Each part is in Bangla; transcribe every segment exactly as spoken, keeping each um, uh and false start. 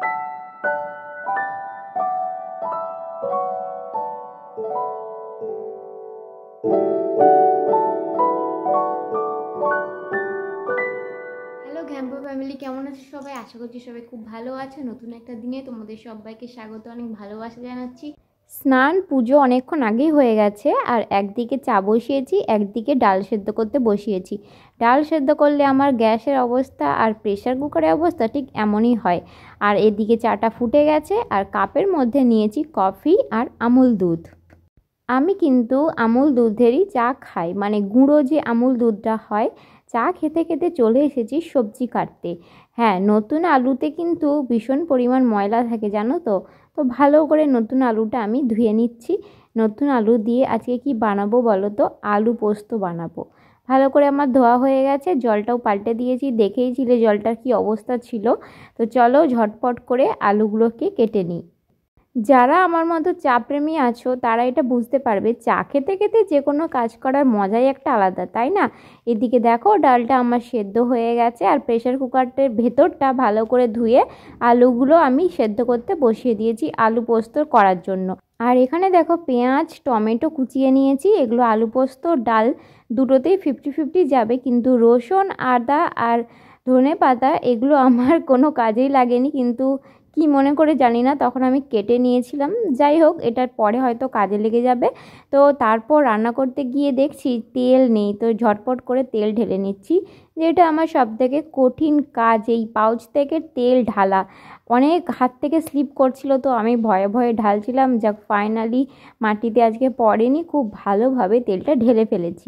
হ্যালো ঘ্যাম্পো ফ্যামিলি, কেমন আছো সবাই? আশা করছি সবাই খুব ভালো আছে। নতুন একটা দিনে তোমাদের সবাইকে স্বাগত, অনেক ভালোবাসা জানাচ্ছি। স্নান পুজো অনেকক্ষণ আগেই হয়ে গেছে, আর একদিকে চা বসিয়েছি, একদিকে ডাল সেদ্ধ করতে বসিয়েছি। ডাল সেদ্ধ করলে আমার গ্যাসের অবস্থা আর প্রেশার কুকারের অবস্থা ঠিক এমনই হয়। আর এদিকে চাটা ফুটে গেছে, আর কাপের মধ্যে নিয়েছি কফি আর আমুল দুধ। আমি কিন্তু আমুল দুধেরই চা খাই, মানে গুঁড়ো যে আমুল দুধটা হয়। চা খেতে খেতে চলে এসেছি সবজি কাটতে। হ্যাঁ, নতুন আলুতে কিন্তু ভীষণ পরিমাণ ময়লা থাকে জানো তো। তো ভালো করে নতুন আলুটা আমি ধুয়ে নিচ্ছি। নতুন আলু দিয়ে আজকে কি বানাবো বলো তো? আলু পোস্ত বানাবো। ভালো করে আমার ধোয়া হয়ে গেছে, জলটাও পাল্টে দিয়েছি। দেখেইছিলে জলটার কি অবস্থা ছিল। তো চলো ঝটপট করে আলুগুলোকে কেটে নিই। যারা আমার মতো চা প্রেমী আছো তারা এটা বুঝতে পারবে, চা খেতে খেতে যে কোনো কাজ করার মজাই একটা আলাদা, তাই না? এদিকে দেখো ডালটা আমার সেদ্ধ হয়ে গেছে, আর প্রেশার কুকারটার ভেতরটা ভালো করে ধুয়ে আলুগুলো আমি সেদ্ধ করতে বসিয়ে দিয়েছি আলু পোস্ত করার জন্য। আর এখানে দেখো পেঁয়াজ টমেটো কুচিয়ে নিয়েছি। এগুলো আলু পোস্ত ডাল দুটোতেই ফিফটি ফিফটি যাবে, কিন্তু রসুন আদা আর ধনে পাতা এগুলো আমার কোনো কাজেই লাগেনি, কিন্তু কি মনে করে জানি না তখন আমি কেটে নিয়েছিলাম। যাই হোক, এটার পরে হয়তো কাজে লেগে যাবে। তো তারপর রান্না করতে গিয়ে দেখছি তেল নেই, তো ঝটপট করে তেল ঢেলে নিচ্ছি। যেটা আমার সবথেকে কঠিন কাজ, এই পাউচ থেকে তেল ঢালা। অনেক হাত থেকে স্লিপ করছিল, তো আমি ভয়ে ভয়ে ঢালছিলাম। যাক, ফাইনালি মাটিতে আজকে পড়েনি, খুব ভালোভাবে তেলটা ঢেলে ফেলেছি।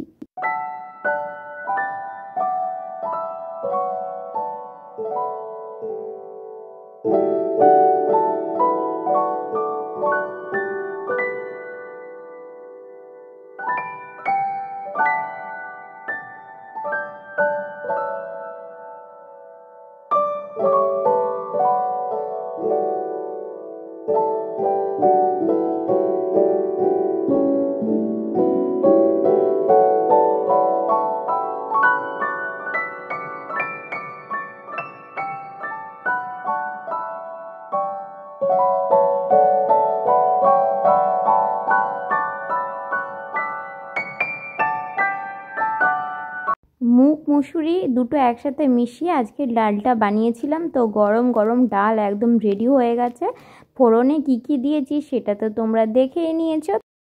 মুগ মুসুরি দুটো একসাথে মিশিয়ে আজকে ডালটা বানিয়েছিলাম। তো গরম গরম ডাল একদম রেডি হয়ে গেছে। ফোড়নে কী কী দিয়েছি সেটা তো তোমরা দেখেই নিয়েছো।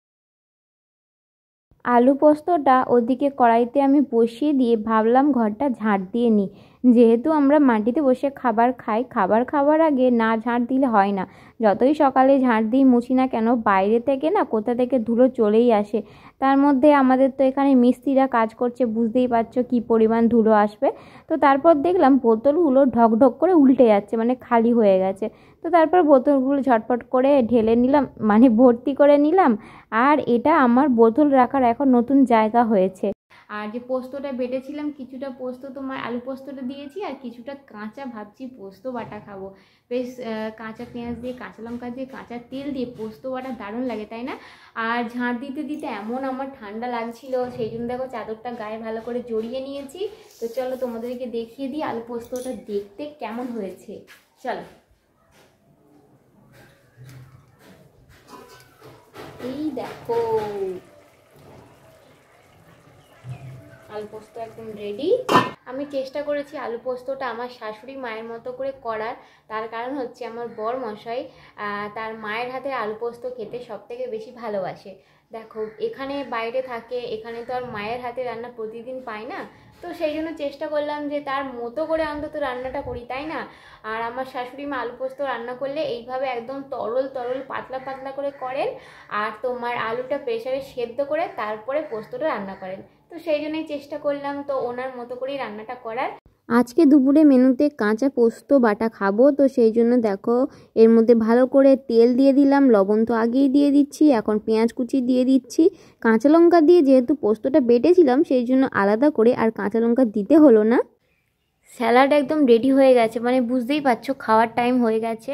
আলু পোস্তটা ওদিকে কড়াইতে আমি বসিয়ে দিয়ে ভাবলাম ঘরটা ঝাঁট দিয়ে নিই। যেহেতু আমরা মাটিতে বসে খাবার খাই, খাবার খাওয়ার আগে না ঝাঁট দিলে হয় না। যতই সকালে ঝাঁট দিই মুছি না কেন, বাইরে থেকে না কোথা থেকে ধুলো চলেই আসে। তার মধ্যে আমাদের তো এখানে মিস্ত্রিরা কাজ করছে, বুঝতেই পারছো কী পরিমাণ ধুলো আসবে। তো তারপর দেখলাম বোতলগুলো ঢকঢক করে উল্টে যাচ্ছে, মানে খালি হয়ে গেছে। তো তারপর বোতলগুলো ঝটপট করে ঢেলে নিলাম, মানে ভর্তি করে নিলাম। আর এটা আমার বোতল রাখার এখন নতুন জায়গা হয়েছে। আর যে পোস্তটা বেটেছিলাম, কিছুটা পোস্ত তোমার আলু পোস্তটা দিয়েছি, আর কিছুটা কাঁচা ভাবছি পোস্ত বাটা খাবো। বেশ কাঁচা পেঁয়াজ দিয়ে, কাঁচা লঙ্কা দিয়ে, কাঁচা তেল দিয়ে পোস্ত বাটা দারুণ লাগে, তাই না? আর ঝাঁট দিতে দিতে এমন আমার ঠান্ডা লাগছিল, সেই জন্য দেখো চাদরটা গায়ে ভালো করে জড়িয়ে নিয়েছি। তো চলো তোমাদেরকে দেখিয়ে দিই আলু পোস্তটা দেখতে কেমন হয়েছে। চলো, এই দেখো আলু পোস্ত একদম রেডি। আমি চেষ্টা করেছি আলু পোস্তটা আমার শাশুড়ি মায়ের মতো করে করার। তার কারণ হচ্ছে আমার বর মশাই তার মায়ের হাতে আলু পোস্ত খেতে সব থেকে বেশি ভালোবাসে। দেখো, এখানে বাইরে থাকে, এখানে তো আর মায়ের হাতে রান্না প্রতিদিন পায় না। তো সেই জন্য চেষ্টা করলাম যে তার মতো করে অন্তত রান্নাটা করি, তাই না? আর আমার শাশুড়ি মা আলু পোস্ত রান্না করলে এইভাবে একদম তরল তরল পাতলা পাতলা করে করেন, আর তোমার আলুটা প্রেসারে সেদ্ধ করে তারপরে পোস্তটা রান্না করেন। তো সেই জন্যই চেষ্টা করলাম তো ওনার মতো করেই রান্নাটা করার। আজকে দুপুরে মেনুতে কাঁচা পোস্ত বাটা খাবো, তো সেই জন্য দেখো এর মধ্যে ভালো করে তেল দিয়ে দিলাম, লবণ তো আগেই দিয়ে দিচ্ছি, এখন পেঁয়াজ কুচি দিয়ে দিচ্ছি, কাঁচা লঙ্কা দিয়ে, যেহেতু পোস্তটা বেটেছিলাম সেই জন্য আলাদা করে আর কাঁচা লঙ্কা দিতে হলো না। স্যালাড একদম রেডি হয়ে গেছে, মানে বুঝতেই পারছো খাওয়ার টাইম হয়ে গেছে।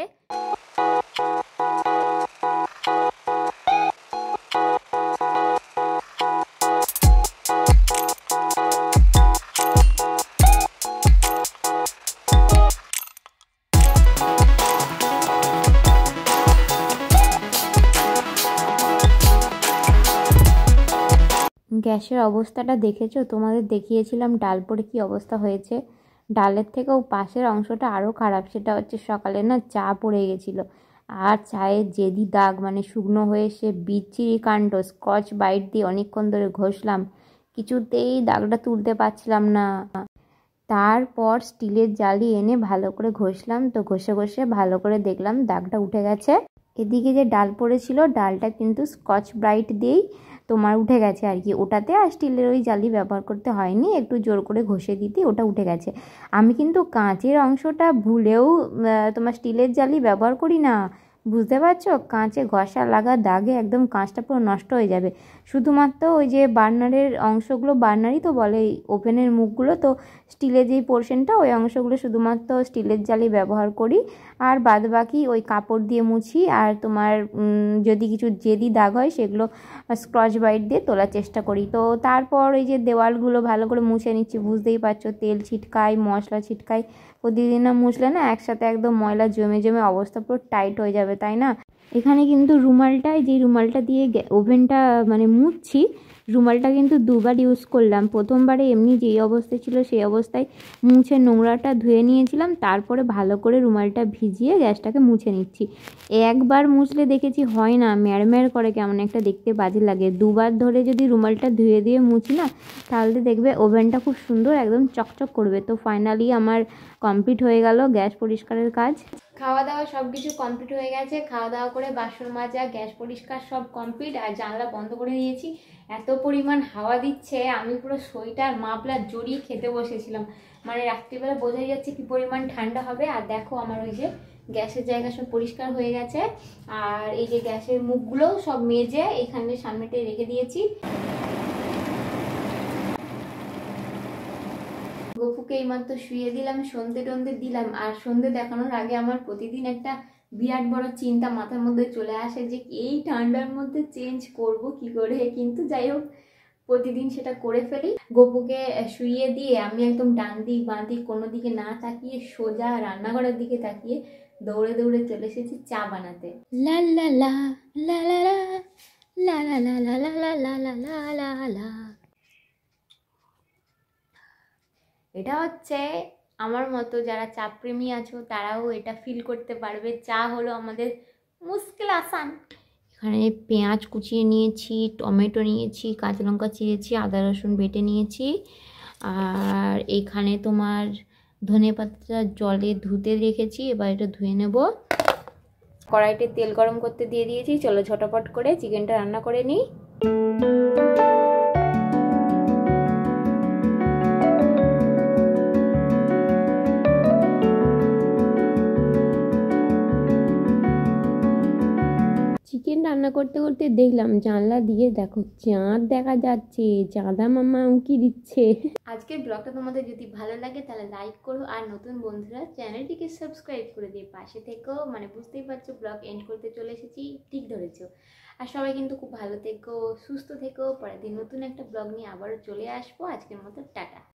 গ্যাসের অবস্থাটা দেখেছো? তোমাদের দেখিয়েছিলাম ডাল পড়ে কী অবস্থা হয়েছে। ডালের থেকেও পাশের অংশটা আরও খারাপ, সেটা হচ্ছে সকালে না চা পড়ে গেছিলো, আর চায়ের জেদি দাগ, মানে শুকনো হয়ে সে বিচ্ছিরি কাণ্ড। স্কচ বাইট দিয়ে অনেকক্ষণ ধরে ঘষলাম, কিছুতেই দাগটা তুলতে পারছিলাম না। তারপর স্টিলের জালি এনে ভালো করে ঘষলাম, তো ঘষে ঘষে ভালো করে দেখলাম দাগটা উঠে গেছে। এদিকে যে ডাল পড়েছিল, ডালটা কিন্তু স্কচ ব্রাইট দিয়েই তোমার উঠে গেছে আর কি। ওটাতে আর স্টিলের ওই জালি ব্যবহার করতে হয়নি, একটু জোর করে ঘষে দিতে ওটা উঠে গেছে। আমি কিন্তু কাঁচের অংশটা ভুলেও তোমার স্টিলের জালি ব্যবহার করি না, বুঝতে পারছো? কাঁচে ঘষা লাগা দাগে একদম কাঁচটা পুরো নষ্ট হয়ে যাবে। শুধুমাত্র ওই যে বার্নারের অংশগুলো, বার্নারই তো বলে ওভেনের মুখগুলো, তো স্টিলের যেই পোর্শনটা ওই অংশগুলো শুধুমাত্র স্টিলের জালি ব্যবহার করি, আর বাদ বাকি ওই কাপড় দিয়ে মুছি। আর তোমার যদি কিছু জেদি দাগ হয় সেগুলো স্কচ ব্রাইট দিয়ে তোলার চেষ্টা করি। তো তারপর এই যে দেওয়ালগুলো ভালো করে মুছে নিচ্ছি, বুঝতেই পারছো তেল ছিটকাই, মশলা ছিটকাই, প্রতিদিন না মুছলে না একসাথে একদম ময়লা জমে জমে অবস্থা পুরো টাইট হয়ে যাবে, তাই না? এখানে কিন্তু রুমালটায়, যে রুমালটা দিয়ে ওভেনটা মানে মুছছি, রুমালটা কিন্তু দুবার ইউজ করলাম। প্রথমবারে এমনি যেই অবস্থায় ছিল সেই অবস্থায় মুছে নোংরাটা ধুয়ে নিয়েছিলাম, তারপরে ভালো করে রুমালটা ভিজিয়ে গ্যাসটাকে মুছে নিচ্ছি। একবার মুছলে দেখেছি হয় না, ম্যাড়ম্যাড় করে, কেমন একটা দেখতে বাজে লাগে। দুবার ধরে যদি রুমালটা ধুয়ে দিয়ে মুছি না, তাহলে দেখবে ওভেনটা খুব সুন্দর একদম চকচক করবে। তো ফাইনালি আমার কমপ্লিট হয়ে গেল গ্যাস পরিষ্কারের কাজ। খাওয়া দাওয়া সব কিছু কমপ্লিট হয়ে গেছে, খাওয়া দাওয়া করে বাসন মাজা, গ্যাস পরিষ্কার সব কমপ্লিট। আর জানলা বন্ধ করে দিয়েছি, এত পরিমাণ হাওয়া দিচ্ছে, আমি পুরো সোয়েটার মাফলার জড়িয়ে খেতে বসেছিলাম। মানে রাত্রিবেলা বোঝাই যাচ্ছে কি পরিমাণ ঠান্ডা হবে। আর দেখো আমার ওই যে গ্যাসের জায়গা সব পরিষ্কার হয়ে গেছে, আর এই যে গ্যাসের মুখগুলোও সব মেজে এখানে সামনেটাই রেখে দিয়েছি। গপুকে এইমাত্র শুয়ে দিলাম, সন্ধে টন্ধে দিলাম। আর সন্ধে দেখানোর আগে আমার প্রতিদিন একটা বিরাট বড় চিন্তা মাথার মধ্যে চলে আসে যে এই ঠান্ডার মধ্যে চেঞ্জ করব কি করে, কিন্তু যাই হোক প্রতিদিন সেটা করে ফেলি। গপুকে শুইয়ে দিয়ে আমি একদম ডান দিক বাঁ দিক কোনো দিকে না তাকিয়ে সোজা রান্নাঘরের দিকে তাকিয়ে দৌড়ে দৌড়ে চলে এসেছি চা বানাতে। লা লা লা লা লা লা লা লা লা লা লা লা লা লা লা। এটা হচ্ছে আমার মতো যারা চা প্রেমী আছো তারাও এটা ফিল করতে পারবে। চা হলো আমাদের মুশকিল আসান। এখানে পেঁয়াজ কুচিয়ে নিয়েছি, টমেটো নিয়েছি, কাঁচা লঙ্কা চিড়েছি, আদা রসুন বেটে নিয়েছি। আর এখানে তোমার ধনেপাতা জলে ধুতে রেখেছি, এবার এটা ধুয়ে নেব। কড়াইতে তেল গরম করতে দিয়ে দিয়েছি, চলো ঝটপট করে চিকেনটা রান্না করে নিই। চিকেন রান্না করতে করতে দেখলাম জানলা দিয়ে দেখো চাঁদ দেখা যাচ্ছে, চাঁদা মামা উঁকি দিচ্ছে। আজকের ব্লগটা তোমাদের যদি ভালো লাগে তাহলে লাইক করো, আর নতুন বন্ধুরা চ্যানেলটিকে সাবস্ক্রাইব করে দিয়ে পাশে থেকো। মানে বুঝতেই পারছো ব্লগ এন্ড করতে চলে এসেছি, ঠিক ধরেছো। আর সবাই কিন্তু খুব ভালো থেকো, সুস্থ থেকো। পরের দিন নতুন একটা ব্লগ নিয়ে আবারও চলে আসবো। আজকের মতো টাটা।